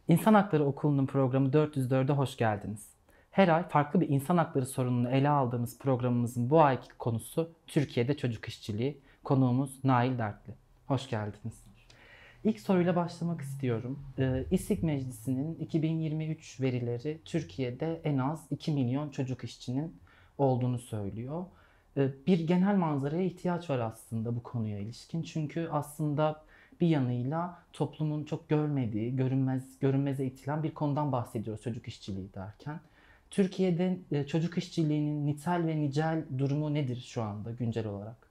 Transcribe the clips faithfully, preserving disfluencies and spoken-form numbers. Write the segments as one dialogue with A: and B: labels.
A: İnsan Hakları Okulu'nun programı dört yüz dörde hoş geldiniz. Her ay farklı bir insan hakları sorununu ele aldığımız programımızın bu ayki konusu Türkiye'de çocuk işçiliği. Konuğumuz Nail Dertli. Hoş geldiniz. İlk soruyla başlamak istiyorum. Ee, İSİG Meclisi'nin iki bin yirmi üç verileri Türkiye'de en az iki milyon çocuk işçinin olduğunu söylüyor. Ee, bir genel manzaraya ihtiyaç var aslında bu konuya ilişkin. Çünkü aslında bir yanıyla toplumun çok görmediği, görünmez, görünmeze itilen bir konudan bahsediyoruz çocuk işçiliği derken. Türkiye'de e, çocuk işçiliğinin nitel ve nicel durumu nedir şu anda güncel olarak?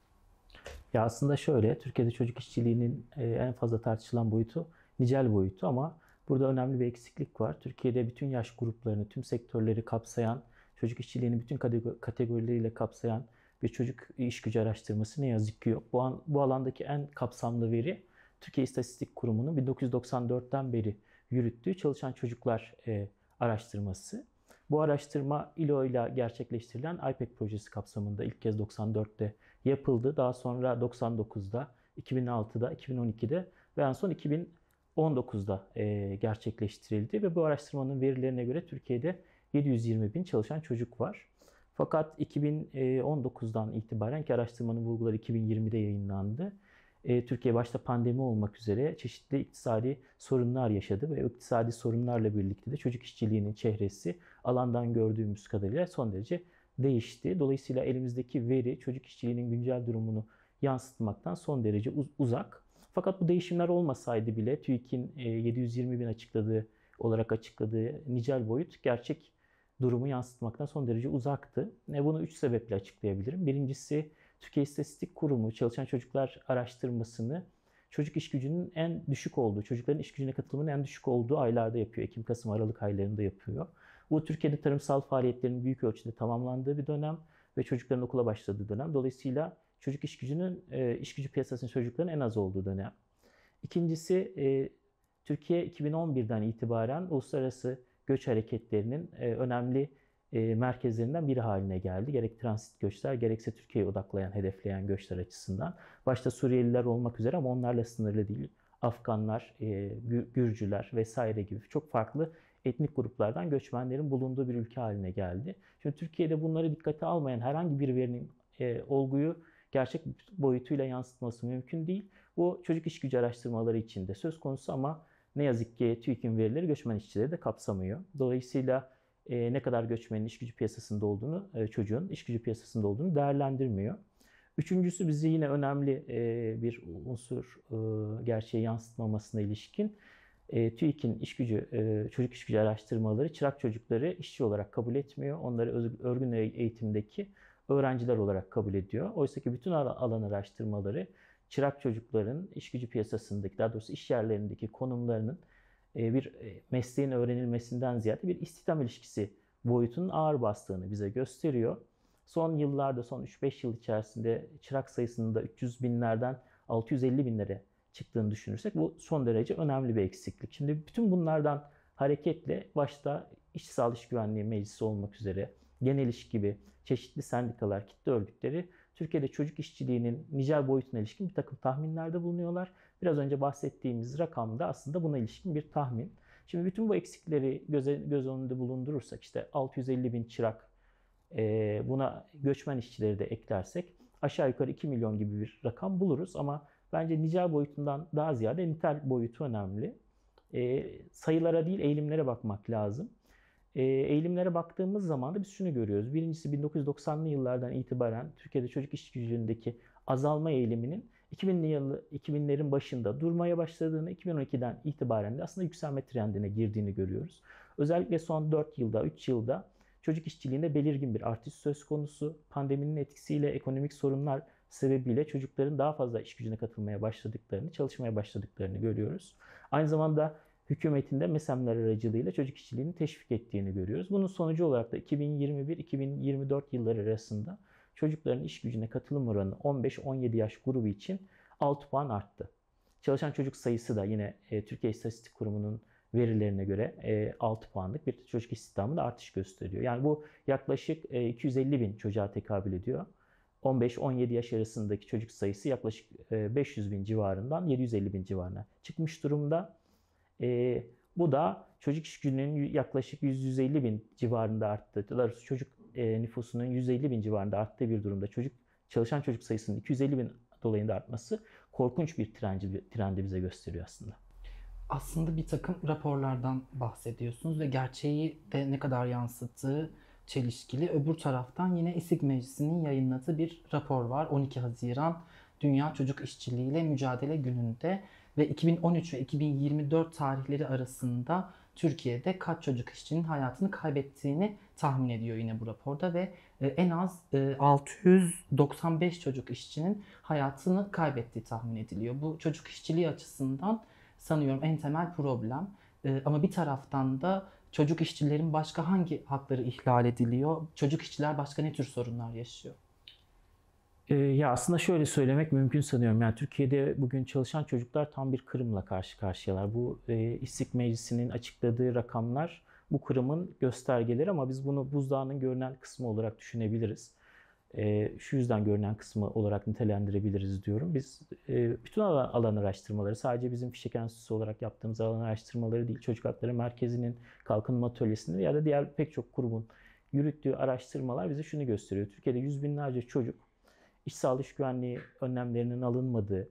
B: Ya aslında şöyle, Türkiye'de çocuk işçiliğinin e, en fazla tartışılan boyutu nicel boyutu ama burada önemli bir eksiklik var. Türkiye'de bütün yaş gruplarını, tüm sektörleri kapsayan, çocuk işçiliğini bütün kategorileriyle kapsayan bir çocuk iş gücü araştırması ne yazık ki yok. Bu, an, bu alandaki en kapsamlı veri Türkiye İstatistik Kurumu'nun bin dokuz yüz doksan dörtten beri yürüttüğü çalışan çocuklar e, araştırması. Bu araştırma İ L O ile gerçekleştirilen I P E C projesi kapsamında ilk kez doksan dörtte yapıldı. Daha sonra doksan dokuzda, iki bin altıda, iki bin on ikide ve en son iki bin on dokuzda e, gerçekleştirildi. Ve bu araştırmanın verilerine göre Türkiye'de yedi yüz yirmi bin çalışan çocuk var. Fakat iki bin on dokuzdan itibaren ki araştırmanın bulguları iki bin yirmide yayınlandı. E, Türkiye başta pandemi olmak üzere çeşitli iktisadi sorunlar yaşadı ve iktisadi sorunlarla birlikte de çocuk işçiliğinin çehresi alandan gördüğümüz kadarıyla son derece değişti. Dolayısıyla elimizdeki veri çocuk işçiliğinin güncel durumunu yansıtmaktan son derece uzak. Fakat bu değişimler olmasaydı bile TÜİK'in yedi yüz yirmi bin açıkladığı olarak açıkladığı nicel boyut gerçek durumu yansıtmaktan son derece uzaktı. Bunu üç sebeple açıklayabilirim. Birincisi Türkiye İstatistik Kurumu çalışan çocuklar araştırmasını çocuk iş gücünün en düşük olduğu, çocukların iş gücüne katılımının en düşük olduğu aylarda yapıyor. Ekim, Kasım, Aralık aylarında yapıyor. Bu Türkiye'de tarımsal faaliyetlerin büyük ölçüde tamamlandığı bir dönem ve çocukların okula başladığı dönem. Dolayısıyla çocuk iş gücünün, iş gücü piyasasının çocukların en az olduğu dönem. İkincisi, Türkiye iki bin on birden itibaren uluslararası göç hareketlerinin önemli merkezlerinden biri haline geldi. Gerek transit göçler gerekse Türkiye'ye odaklayan, hedefleyen göçler açısından. Başta Suriyeliler olmak üzere ama onlarla sınırlı değil. Afganlar, Gürcüler vesaire gibi çok farklı etnik gruplardan göçmenlerin bulunduğu bir ülke haline geldi. Şimdi Türkiye'de bunları dikkate almayan herhangi bir verinin e, olguyu gerçek boyutuyla yansıtması mümkün değil. Bu çocuk iş gücü araştırmaları için de söz konusu ama ne yazık ki TÜİK'in verileri göçmen işçileri de kapsamıyor. Dolayısıyla e, ne kadar göçmenin iş gücü piyasasında olduğunu, e, çocuğun iş gücü piyasasında olduğunu değerlendirmiyor. Üçüncüsü bizi yine önemli e, bir unsur e, gerçeği yansıtmamasına ilişkin e, TÜİK'in iş gücü, e, çocuk iş gücü araştırmaları çırak çocukları işçi olarak kabul etmiyor. Onları örgün eğitimdeki öğrenciler olarak kabul ediyor. Oysa ki bütün alan araştırmaları çırak çocukların iş gücü piyasasındaki, daha doğrusu iş yerlerindeki konumlarının e, bir e, mesleğin öğrenilmesinden ziyade bir istihdam ilişkisi boyutunun ağır bastığını bize gösteriyor. Son yıllarda, son üç beş yıl içerisinde çırak sayısının da üç yüz binlerden altı yüz elli binlere çıktığını düşünürsek bu son derece önemli bir eksiklik. Şimdi bütün bunlardan hareketle başta İşçi Sağlığı İş Güvenliği Meclisi olmak üzere Genel İş gibi çeşitli sendikalar, kitle örgütleri Türkiye'de çocuk işçiliğinin nicel boyutuna ilişkin bir takım tahminlerde bulunuyorlar. Biraz önce bahsettiğimiz rakam da aslında buna ilişkin bir tahmin. Şimdi bütün bu eksikleri göze, göz önünde bulundurursak işte altı yüz elli bin çırak, buna göçmen işçileri de eklersek aşağı yukarı iki milyon gibi bir rakam buluruz ama bence nicel boyutundan daha ziyade nitel boyutu önemli. E, sayılara değil eğilimlere bakmak lazım. E, eğilimlere baktığımız zaman da biz şunu görüyoruz. Birincisi bin dokuz yüz doksanlı yıllardan itibaren Türkiye'de çocuk iş gücündeki azalma eğiliminin iki binli yılı, iki binlerin başında durmaya başladığını, iki bin on ikiden itibaren de aslında yükselme trendine girdiğini görüyoruz. Özellikle son dört yılda, üç yılda çocuk işçiliğinde belirgin bir artış söz konusu. Pandeminin etkisiyle ekonomik sorunlar sebebiyle çocukların daha fazla iş gücüne katılmaya başladıklarını, çalışmaya başladıklarını görüyoruz. Aynı zamanda hükümetin de MESEM'ler aracılığıyla çocuk işçiliğini teşvik ettiğini görüyoruz. Bunun sonucu olarak da iki bin yirmi bir iki bin yirmi dört yılları arasında çocukların iş gücüne katılım oranı on beş on yedi yaş grubu için altı puan arttı. Çalışan çocuk sayısı da yine Türkiye İstatistik Kurumu'nun verilerine göre altı puanlık bir çocuk istihdamında artış gösteriyor. Yani bu yaklaşık iki yüz elli bin çocuğa tekabül ediyor. on beş on yedi yaş arasındaki çocuk sayısı yaklaşık beş yüz bin civarından yedi yüz elli bin civarına çıkmış durumda. Bu da çocuk iş gücünün yaklaşık yüz yüz elli bin civarında arttığı, daha doğrusu çocuk e, nüfusunun yüz elli bin civarında arttığı bir durumda çocuk çalışan çocuk sayısının iki yüz elli bin dolayında artması korkunç bir trendi, trendi bize gösteriyor aslında.
A: Aslında bir takım raporlardan bahsediyorsunuz ve gerçeği de ne kadar yansıttığı çelişkili. Öbür taraftan yine İSİG Meclisi'nin yayınladığı bir rapor var. on iki Haziran Dünya Çocuk İşçiliği ile Mücadele Günü'nde ve iki bin on üç ve iki bin yirmi dört tarihleri arasında Türkiye'de kaç çocuk işçinin hayatını kaybettiğini tahmin ediyor yine bu raporda ve en az altı yüz doksan beş çocuk işçinin hayatını kaybettiği tahmin ediliyor. Bu çocuk işçiliği açısından sanıyorum en temel problem. Ee, ama bir taraftan da çocuk işçilerin başka hangi hakları ihlal ediliyor? Çocuk işçiler başka ne tür sorunlar yaşıyor?
B: Ee, ya aslında şöyle söylemek mümkün sanıyorum. Yani Türkiye'de bugün çalışan çocuklar tam bir kırımla karşı karşıyalar. Bu e, İSİG Meclisi'nin açıkladığı rakamlar bu kırımın göstergeleri ama biz bunu buzdağının görünen kısmı olarak düşünebiliriz. E, şu yüzden görünen kısmı olarak nitelendirebiliriz diyorum. Biz e, bütün alan, alan araştırmaları, sadece bizim Fişek Enstitüsü olarak yaptığımız alan araştırmaları değil, Çocuk Hakları Merkezi'nin Kalkınma Atölyesi'nin ya da diğer pek çok kurumun yürüttüğü araştırmalar bize şunu gösteriyor. Türkiye'de yüz binlerce çocuk iş sağlığı iş güvenliği önlemlerinin alınmadığı,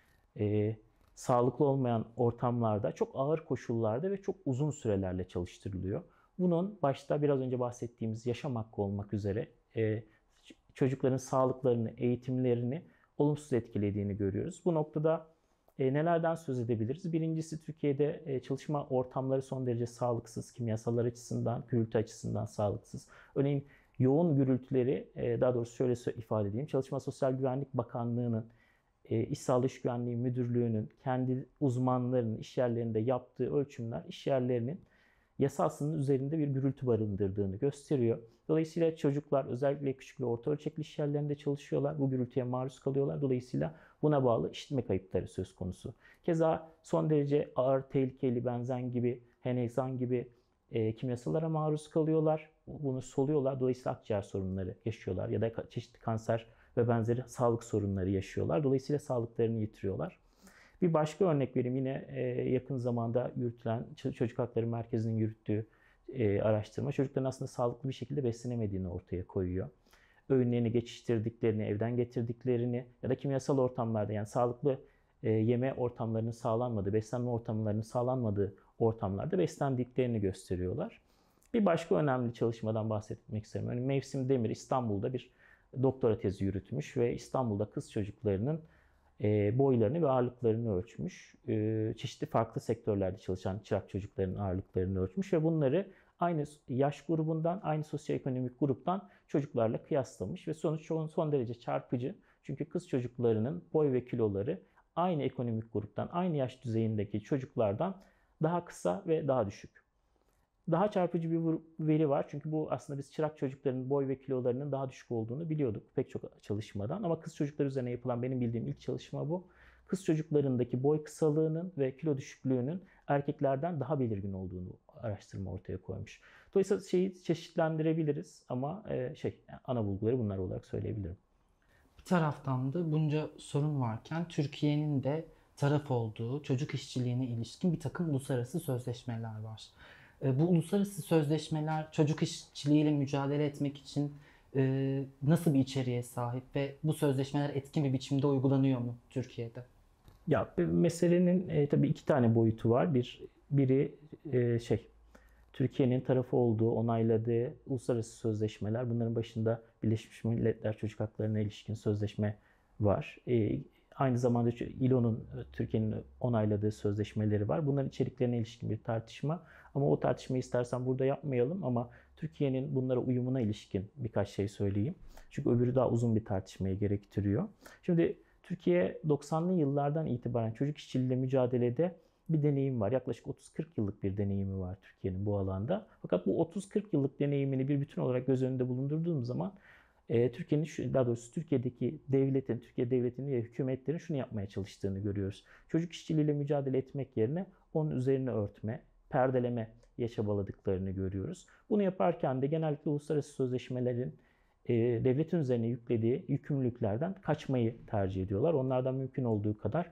B: e, sağlıklı olmayan ortamlarda, çok ağır koşullarda ve çok uzun sürelerle çalıştırılıyor. Bunun başta biraz önce bahsettiğimiz yaşam hakkı olmak üzere e, çocukların sağlıklarını, eğitimlerini olumsuz etkilediğini görüyoruz. Bu noktada e, nelerden söz edebiliriz? Birincisi, Türkiye'de e, çalışma ortamları son derece sağlıksız, kimyasallar açısından, gürültü açısından sağlıksız. Örneğin yoğun gürültüleri, e, daha doğrusu şöyle ifade edeyim, Çalışma Sosyal Güvenlik Bakanlığı'nın, e, İş Sağlığı İş Güvenliği Müdürlüğü'nün kendi uzmanlarının iş yerlerinde yaptığı ölçümler iş yerlerinin yasasının üzerinde bir gürültü barındırdığını gösteriyor. Dolayısıyla çocuklar özellikle küçük ve orta ölçekli iş yerlerinde çalışıyorlar. Bu gürültüye maruz kalıyorlar. Dolayısıyla buna bağlı işitme kayıpları söz konusu. Keza son derece ağır, tehlikeli benzen gibi, henezan gibi e, kimyasallara maruz kalıyorlar. Bunu soluyorlar. Dolayısıyla akciğer sorunları yaşıyorlar ya da çeşitli kanser ve benzeri sağlık sorunları yaşıyorlar. Dolayısıyla sağlıklarını yitiriyorlar. Bir başka örnek vereyim. Yine yakın zamanda yürütülen Çocuk Hakları Merkezi'nin yürüttüğü araştırma çocukların aslında sağlıklı bir şekilde beslenemediğini ortaya koyuyor. Öğünlerini geçiştirdiklerini, evden getirdiklerini ya da kimyasal ortamlarda, yani sağlıklı yeme ortamlarının sağlanmadığı, beslenme ortamlarının sağlanmadığı ortamlarda beslendiklerini gösteriyorlar. Bir başka önemli çalışmadan bahsetmek isterim. Örneğin Mevsim Demir İstanbul'da bir doktora tezi yürütmüş ve İstanbul'da kız çocuklarının boylarını ve ağırlıklarını ölçmüş. Çeşitli farklı sektörlerde çalışan çırak çocukların ağırlıklarını ölçmüş ve bunları aynı yaş grubundan, aynı sosyoekonomik gruptan çocuklarla kıyaslamış ve sonuç son derece çarpıcı. Çünkü kız çocuklarının boy ve kiloları aynı ekonomik gruptan, aynı yaş düzeyindeki çocuklardan daha kısa ve daha düşük. Daha çarpıcı bir veri var. Çünkü bu aslında biz çırak çocukların boy ve kilolarının daha düşük olduğunu biliyorduk pek çok çalışmadan. Ama kız çocuklar üzerine yapılan benim bildiğim ilk çalışma bu. Kız çocuklarındaki boy kısalığının ve kilo düşüklüğünün erkeklerden daha belirgin olduğunu araştırma ortaya koymuş. Dolayısıyla şeyi çeşitlendirebiliriz ama şey ana bulguları bunlar olarak söyleyebilirim.
A: Bir taraftan da bunca sorun varken Türkiye'nin de taraf olduğu çocuk işçiliğine ilişkin bir takım uluslararası sözleşmeler var. Bu uluslararası sözleşmeler çocuk işçiliğiyle mücadele etmek için nasıl bir içeriğe sahip ve bu sözleşmeler etkin bir biçimde uygulanıyor mu Türkiye'de?
B: Ya meselenin e, tabii iki tane boyutu var. Bir biri e, şey Türkiye'nin tarafı olduğu, onayladığı uluslararası sözleşmeler. Bunların başında Birleşmiş Milletler Çocuk Haklarına ilişkin sözleşme var. E, aynı zamanda İ L O'nun Türkiye'nin onayladığı sözleşmeleri var. Bunların içeriklerine ilişkin bir tartışma. Ama o tartışmayı istersen burada yapmayalım ama Türkiye'nin bunlara uyumuna ilişkin birkaç şey söyleyeyim. Çünkü öbürü daha uzun bir tartışmayı gerektiriyor. Şimdi Türkiye doksanlı yıllardan itibaren çocuk işçiliğiyle mücadelede bir deneyim var. Yaklaşık otuz kırk yıllık bir deneyimi var Türkiye'nin bu alanda. Fakat bu otuz kırk yıllık deneyimini bir bütün olarak göz önünde bulundurduğum zaman e, Türkiye'nin, daha doğrusu Türkiye'deki devletin, Türkiye devletinin ve hükümetlerin şunu yapmaya çalıştığını görüyoruz. Çocuk işçiliğiyle mücadele etmek yerine onun üzerine örtme, perdeleme çabaladıklarını görüyoruz. Bunu yaparken de genellikle uluslararası sözleşmelerin e, devletin üzerine yüklediği yükümlülüklerden kaçmayı tercih ediyorlar. Onlardan mümkün olduğu kadar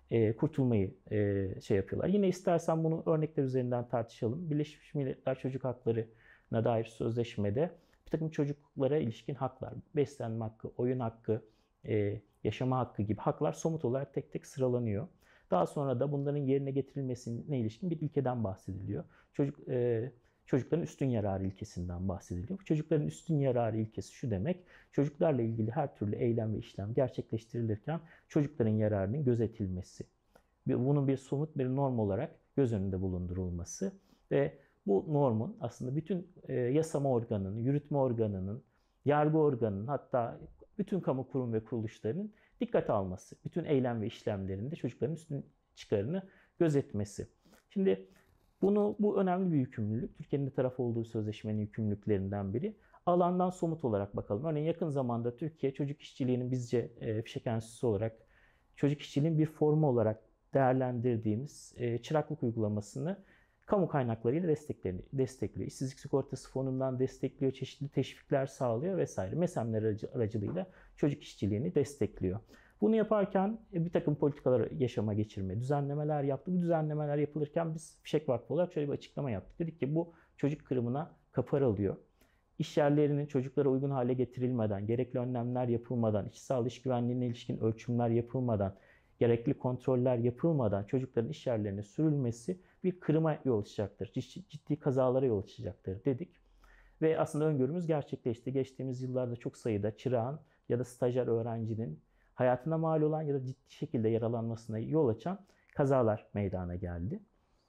B: e, kurtulmayı e, şey yapıyorlar. Yine istersen bunu örnekler üzerinden tartışalım. Birleşmiş Milletler Çocuk Hakları'na dair sözleşmede bir takım çocuklara ilişkin haklar, beslenme hakkı, oyun hakkı, e, yaşama hakkı gibi haklar somut olarak tek tek sıralanıyor. Daha sonra da bunların yerine getirilmesine ilişkin bir ilkeden bahsediliyor. Çocuk e, Çocukların üstün yararı ilkesinden bahsediliyor. Çocukların üstün yararı ilkesi şu demek: çocuklarla ilgili her türlü eylem ve işlem gerçekleştirilirken çocukların yararının gözetilmesi. Bunun bir somut bir norm olarak göz önünde bulundurulması ve bu normun aslında bütün yasama organının, yürütme organının, yargı organının, hatta bütün kamu kurum ve kuruluşlarının dikkate alması, bütün eylem ve işlemlerinde çocukların üstün çıkarını gözetmesi. Şimdi bunu, bu önemli bir yükümlülük. Türkiye'nin de taraf olduğu sözleşmenin yükümlülüklerinden biri. Alandan somut olarak bakalım. Örneğin yakın zamanda Türkiye çocuk işçiliğinin bizce e, fişek enstitüsü olarak çocuk işçiliğinin bir formu olarak değerlendirdiğimiz e, çıraklık uygulamasını kamu kaynaklarıyla destekliyor. İşsizlik Sigortası Fonu'ndan destekliyor, çeşitli teşvikler sağlıyor vesaire. MESEM'ler aracı, aracılığıyla çocuk işçiliğini destekliyor. Bunu yaparken bir takım politikalar yaşama geçirme, düzenlemeler yaptı. Bu düzenlemeler yapılırken biz Fişek Vakfı olarak şöyle bir açıklama yaptık. Dedik ki bu çocuk kırımına kapı aralıyor. İş yerlerinin çocuklara uygun hale getirilmeden, gerekli önlemler yapılmadan, işçi sağlığı iş güvenliğine ilişkin ölçümler yapılmadan, gerekli kontroller yapılmadan çocukların iş yerlerine sürülmesi bir kırıma yol açacaktır. Ciddi kazalara yol açacaktır dedik. Ve aslında öngörümüz gerçekleşti. Geçtiğimiz yıllarda çok sayıda çırağın ya da stajyer öğrencinin hayatına mal olan ya da ciddi şekilde yaralanmasına yol açan kazalar meydana geldi.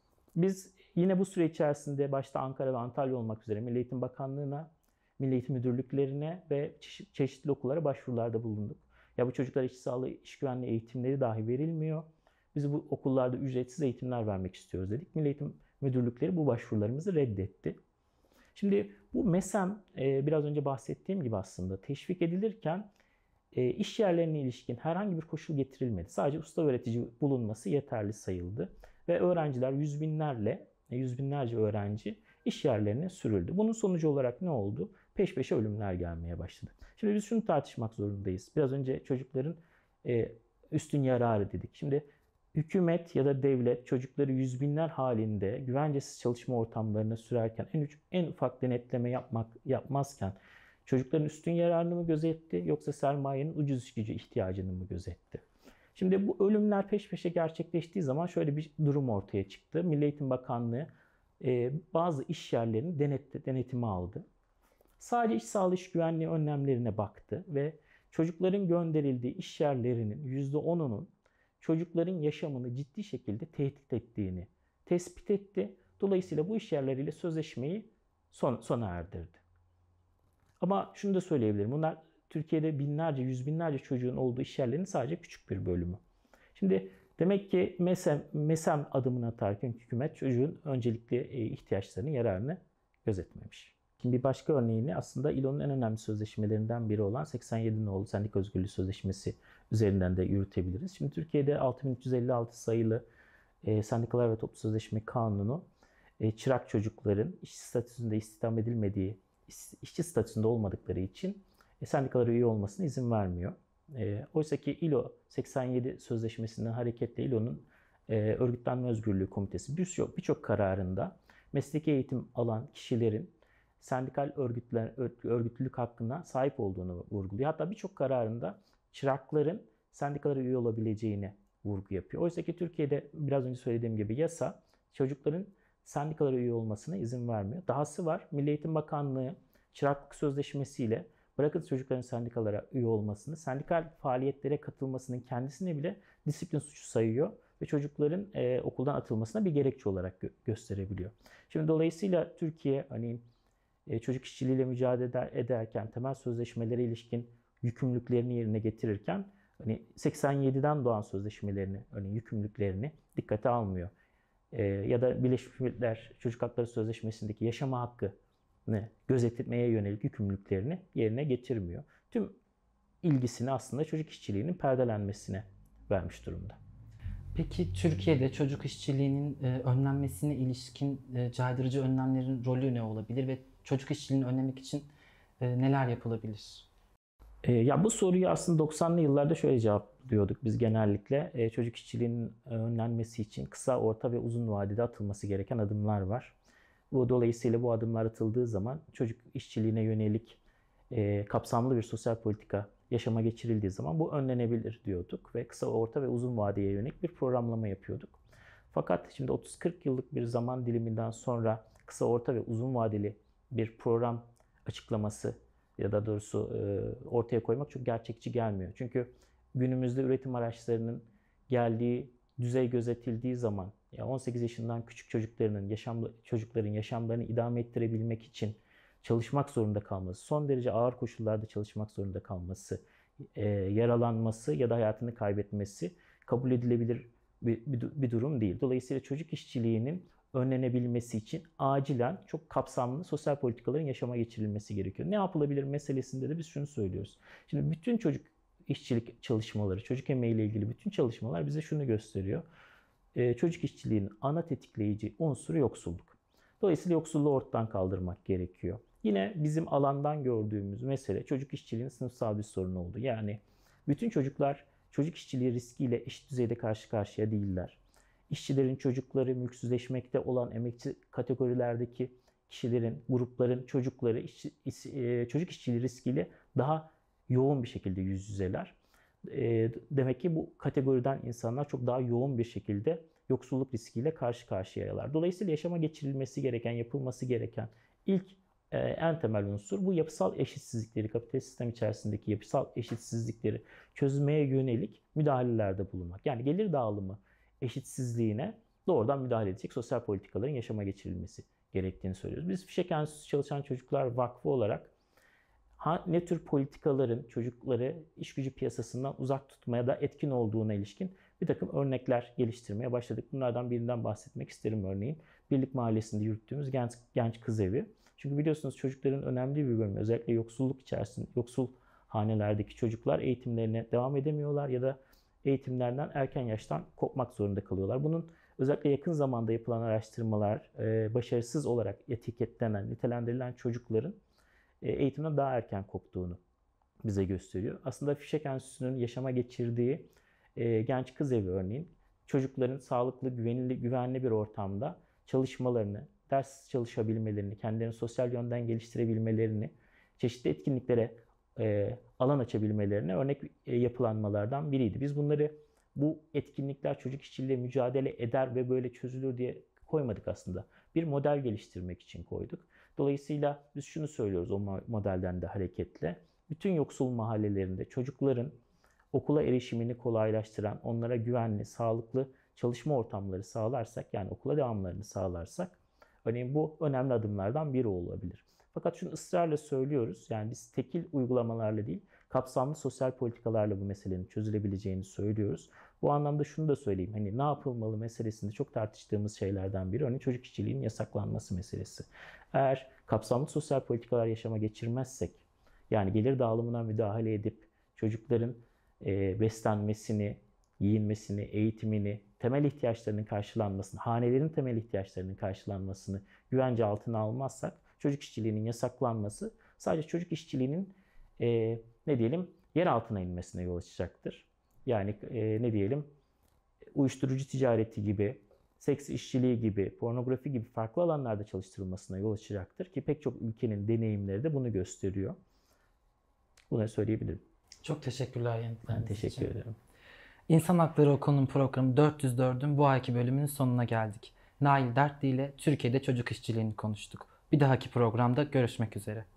B: Biz yine bu süre içerisinde başta Ankara ve Antalya olmak üzere Milli Eğitim Bakanlığı'na, Milli Eğitim Müdürlüklerine ve çeşitli okullara başvurularda bulunduk. Ya bu çocuklara işçi sağlığı, iş güvenliği eğitimleri dahi verilmiyor. Biz bu okullarda ücretsiz eğitimler vermek istiyoruz dedik. Milli Eğitim Müdürlükleri bu başvurularımızı reddetti. Şimdi bu MESEM biraz önce bahsettiğim gibi aslında teşvik edilirken iş yerlerine ilişkin herhangi bir koşul getirilmedi. Sadece usta öğretici bulunması yeterli sayıldı. Ve öğrenciler yüz binlerle, yüz binlerce öğrenci iş yerlerine sürüldü. Bunun sonucu olarak ne oldu? Peş peşe ölümler gelmeye başladı. Şimdi biz şunu tartışmak zorundayız. Biraz önce çocukların üstün yararı dedik. Şimdi hükümet ya da devlet çocukları yüz binler halinde güvencesiz çalışma ortamlarına sürerken en, en ufak denetleme yapmak yapmazken çocukların üstün yararını mı gözetti yoksa sermayenin ucuz iş gücü ihtiyacını mı gözetti? Şimdi bu ölümler peş peşe gerçekleştiği zaman şöyle bir durum ortaya çıktı. Milli Eğitim Bakanlığı e, bazı iş yerlerini denet, denetime aldı. Sadece iş sağlığı iş güvenliği önlemlerine baktı ve çocukların gönderildiği iş yerlerinin yüzde onunun çocukların yaşamını ciddi şekilde tehdit ettiğini tespit etti. Dolayısıyla bu iş yerleriyle sözleşmeyi son, sona erdirdi. Ama şunu da söyleyebilirim. Bunlar Türkiye'de binlerce, yüz binlerce çocuğun olduğu iş yerlerinin sadece küçük bir bölümü. Şimdi demek ki MESEM, MESEM adımını atarken hükümet çocuğun öncelikli ihtiyaçlarını, yararını gözetmemiş. Şimdi bir başka örneğini aslında İ L O'nun en önemli sözleşmelerinden biri olan seksen yedi nolu Sendika Özgürlüğü Sözleşmesi üzerinden de yürütebiliriz. Şimdi Türkiye'de altı bin üç yüz elli altı sayılı e, Sendikalar ve Toplu Sözleşme Kanunu e, çırak çocukların iş statüsünde istihdam edilmediği, işçi statüsünde olmadıkları için e, sendikalara üye olmasına izin vermiyor. E, oysa ki İ L O seksen yedi Sözleşmesi'nden hareketle İ L O'nun e, Örgütlenme Özgürlüğü Komitesi birçok birçok kararında mesleki eğitim alan kişilerin sendikal örgütler, örgütlülük hakkına sahip olduğunu vurguluyor. Hatta birçok kararında çırakların sendikalara üye olabileceğine vurgu yapıyor. Oysa ki Türkiye'de biraz önce söylediğim gibi yasa çocukların sendikalara üye olmasına izin vermiyor. Dahası var, Milli Eğitim Bakanlığı çıraklık sözleşmesiyle bırakın çocukların sendikalara üye olmasını, sendikal faaliyetlere katılmasının kendisine bile disiplin suçu sayıyor ve çocukların e, okuldan atılmasına bir gerekçe olarak gö- gösterebiliyor. Şimdi dolayısıyla Türkiye hani e, çocuk işçiliğiyle mücadele ederken, temel sözleşmelere ilişkin yükümlülüklerini yerine getirirken hani seksen yediden doğan sözleşmelerini, örneğin yükümlülüklerini dikkate almıyor. E, ya da Birleşmiş Milletler Çocuk Hakları Sözleşmesi'ndeki yaşama hakkını gözetmeye yönelik yükümlülüklerini yerine getirmiyor. Tüm ilgisini aslında çocuk işçiliğinin perdelenmesine vermiş durumda.
A: Peki Türkiye'de çocuk işçiliğinin e, önlenmesine ilişkin e, caydırıcı önlemlerin rolü ne olabilir ve çocuk işçiliğini önlemek için e, neler yapılabilir?
B: E, ya bu soruyu aslında doksanlı yıllarda şöyle cevaplıyorduk biz genellikle. E, çocuk işçiliğinin önlenmesi için kısa, orta ve uzun vadede atılması gereken adımlar var. Bu dolayısıyla bu adımlar atıldığı zaman çocuk işçiliğine yönelik e, kapsamlı bir sosyal politika yaşama geçirildiği zaman bu önlenebilir diyorduk ve kısa, orta ve uzun vadeye yönelik bir programlama yapıyorduk. Fakat şimdi otuz kırk yıllık bir zaman diliminden sonra kısa, orta ve uzun vadeli bir program açıklaması ya da doğrusu ortaya koymak çok gerçekçi gelmiyor. Çünkü günümüzde üretim araçlarının geldiği düzey gözetildiği zaman on sekiz yaşından küçük çocuklarının yaşam çocukların yaşamlarını idame ettirebilmek için çalışmak zorunda kalması, son derece ağır koşullarda çalışmak zorunda kalması, yaralanması ya da hayatını kaybetmesi kabul edilebilir bir, bir, bir durum değil. Dolayısıyla çocuk işçiliğinin önlenebilmesi için acilen çok kapsamlı sosyal politikaların yaşama geçirilmesi gerekiyor. Ne yapılabilir meselesinde de biz şunu söylüyoruz. Şimdi bütün çocuk işçilik çalışmaları, çocuk emeğiyle ilgili bütün çalışmalar bize şunu gösteriyor. Ee, çocuk işçiliğinin ana tetikleyici unsuru yoksulluk. Dolayısıyla yoksulluğu ortadan kaldırmak gerekiyor. Yine bizim alandan gördüğümüz mesele çocuk işçiliğinin sınıfsal bir sorun oldu. Yani bütün çocuklar çocuk işçiliği riskiyle eşit düzeyde karşı karşıya değiller. İşçilerin çocukları, mülksüzleşmekte olan emekçi kategorilerdeki kişilerin, grupların çocukları işçi, çocuk işçiliği riskiyle daha yoğun bir şekilde yüz yüzeler. Demek ki bu kategoriden insanlar çok daha yoğun bir şekilde yoksulluk riskiyle karşı karşıyalar. Dolayısıyla yaşama geçirilmesi gereken, yapılması gereken ilk en temel unsur bu yapısal eşitsizlikleri, kapitalist sistem içerisindeki yapısal eşitsizlikleri çözmeye yönelik müdahalelerde bulunmak. Yani gelir dağılımı eşitsizliğine doğrudan müdahale edecek sosyal politikaların yaşama geçirilmesi gerektiğini söylüyoruz. Biz Fişek Enstitüsü Çalışan Çocuklar Vakfı olarak ne tür politikaların çocukları iş gücü piyasasından uzak tutmaya da etkin olduğuna ilişkin bir takım örnekler geliştirmeye başladık. Bunlardan birinden bahsetmek isterim örneğin. Birlik Mahallesi'nde yürüttüğümüz genç, genç kız evi. Çünkü biliyorsunuz çocukların önemli bir bölümü, özellikle yoksulluk içerisinde, yoksul hanelerdeki çocuklar eğitimlerine devam edemiyorlar ya da eğitimlerden erken yaştan kopmak zorunda kalıyorlar. Bunun özellikle yakın zamanda yapılan araştırmalar başarısız olarak etiketlenen, nitelendirilen çocukların eğitimden daha erken koptuğunu bize gösteriyor. Aslında Fişek Enstitüsü'nün yaşama geçirdiği genç kız evi örneğin çocukların sağlıklı, güvenli, güvenli bir ortamda çalışmalarını, ders çalışabilmelerini, kendilerini sosyal yönden geliştirebilmelerini, çeşitli etkinliklere e, alan açabilmelerine örnek e, yapılanmalardan biriydi. Biz bunları bu etkinlikler çocuk işçiliğiyle mücadele eder ve böyle çözülür diye koymadık aslında. Bir model geliştirmek için koyduk. Dolayısıyla biz şunu söylüyoruz o modelden de hareketle. Bütün yoksul mahallelerinde çocukların okula erişimini kolaylaştıran, onlara güvenli, sağlıklı çalışma ortamları sağlarsak, yani okula devamlarını sağlarsak, örneğin bu önemli adımlardan biri olabilir. Fakat şunu ısrarla söylüyoruz, yani biz tekil uygulamalarla değil, kapsamlı sosyal politikalarla bu meselenin çözülebileceğini söylüyoruz. Bu anlamda şunu da söyleyeyim, hani ne yapılmalı meselesinde çok tartıştığımız şeylerden biri, örneğin çocuk işçiliğinin yasaklanması meselesi. Eğer kapsamlı sosyal politikalar yaşama geçirmezsek, yani gelir dağılımına müdahale edip çocukların e, beslenmesini, giyinmesini, eğitimini, temel ihtiyaçlarının karşılanmasını, hanelerin temel ihtiyaçlarının karşılanmasını güvence altına almazsak, çocuk işçiliğinin yasaklanması sadece çocuk işçiliğinin e, ne diyelim yer altına inmesine yol açacaktır. Yani e, ne diyelim uyuşturucu ticareti gibi, seks işçiliği gibi, pornografi gibi farklı alanlarda çalıştırılmasına yol açacaktır ki pek çok ülkenin deneyimleri de bunu gösteriyor. Bunu söyleyebilirim.
A: Çok teşekkürler yanıtlarınız
B: Ben teşekkür
A: için.
B: ederim.
A: İnsan Hakları Oku'nun programı dört yüz dördün bu ayki bölümünün sonuna geldik. Nail Dertli ile Türkiye'de çocuk işçiliğini konuştuk. Bir dahaki programda görüşmek üzere.